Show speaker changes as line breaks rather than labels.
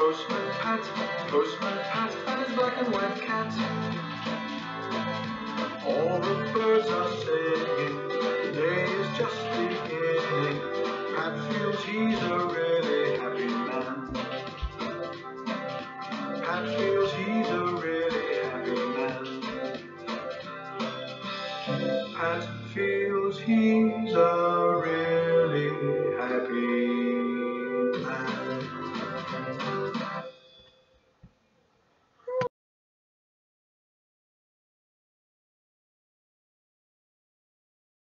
Postman Pat, and his black and white cat. All the birds are singing, the day is just beginning. Pat feels he's a really happy man. Pat feels he's a really happy man. Pat feels he's a